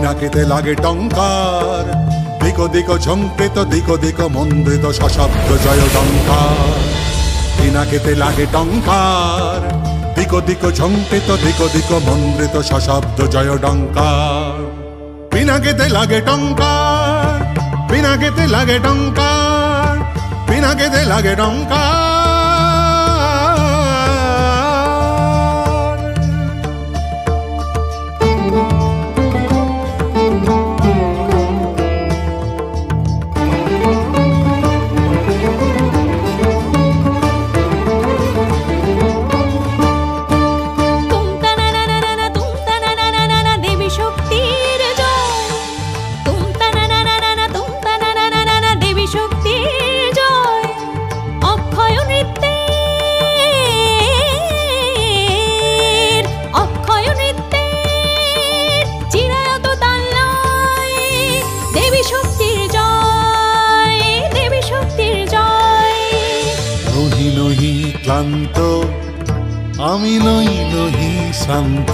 পিনাকিতে লাগে টঙ্কার, দিক দিক ঝঙ্কৃত দিক দিক মন্দ্রিত সশব্দ জয় টঙ্কার। পিনাকিতে লাগে টঙ্কার, দিক দিক ঝঙ্কৃত দিক দিক মন্দ্রিত সশব্দ জয় টঙ্কার। পিনাকিতে লাগে টঙ্কার, পিনাকিতে লাগে টঙ্কার, পিনাকিতে লাগে টঙ্কার। ক্লান্ত আমি নই নহি শান্ত,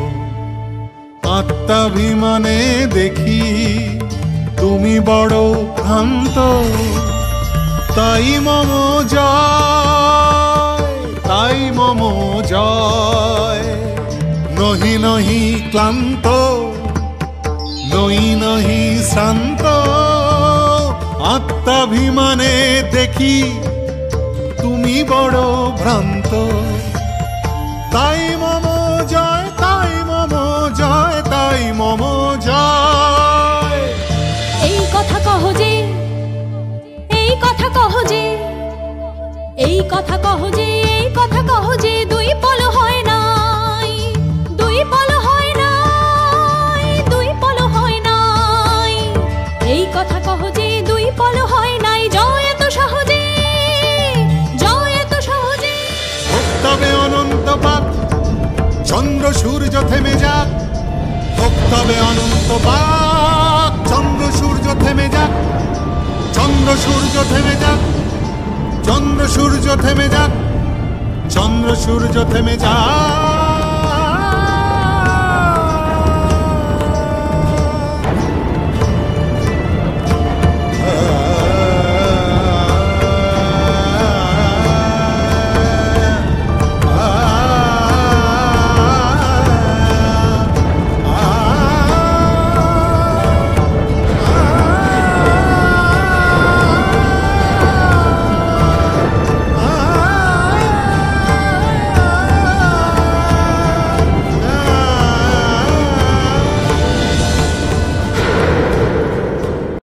আত্মাভিমানে দেখি তুমি বড় ভ্রান্ত। তাই মম জয়, তাই মম জয়। নহি নহি ক্লান্ত, নই নহি শান্ত, আত্মাভিমানে দেখি তুমি বড় ভ্রান্ত। তাই মম জয়, তাই মম জয়, তাই মম জয়। এই কথা কহ যে, এই কথা কহ যে, এই কথা কহ যে, এই কথা কহ যে দুই পল হয় নাই, দুই পল হয় নাই, দুই পল হয় নাই। এই কথা কহ যে দুই পল হয় নাই। জয় এত সহজে, তবে অনন্ত পাক চন্দ্র সূর্য থেমে যাক, তবে অনন্ত পাক চন্দ্র সূর্য থেমে যাক, চন্দ্র সূর্য থেমে যাক, চন্দ্র সূর্য থেমে যাক, চন্দ্র সূর্য থেমে যাক।